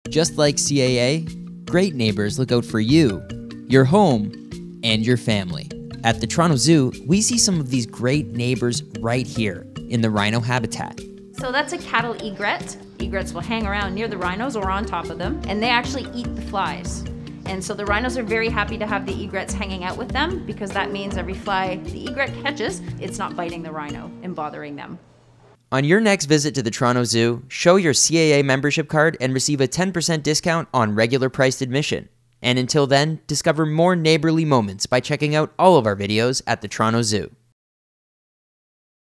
Just like CAA, great neighbors look out for you, your home, and your family. At the Toronto Zoo, we see some of these great neighbors right here in the rhino habitat. So that's a cattle egret. Egrets will hang around near the rhinos or on top of them, and they actually eat the flies. And so the rhinos are very happy to have the egrets hanging out with them, because that means every fly the egret catches, it's not biting the rhino and bothering them. On your next visit to the Toronto Zoo, show your CAA membership card and receive a 10% discount on regular priced admission. And until then, discover more neighborly moments by checking out all of our videos at the Toronto Zoo.